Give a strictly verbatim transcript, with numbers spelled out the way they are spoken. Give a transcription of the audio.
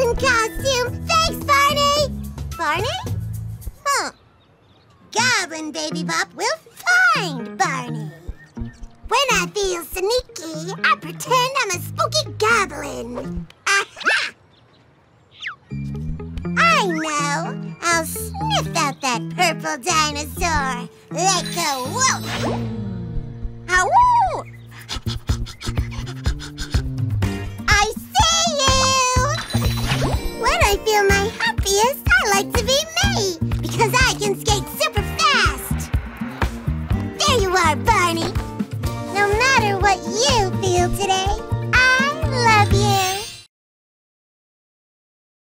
in costume. Thanks, Barney. Barney? Huh. Goblin Baby Bop will find Barney. When I feel sneaky, I pretend I'm a spooky goblin. Aha! I know. I'll sniff out that purple dinosaur like a wolf. Ow!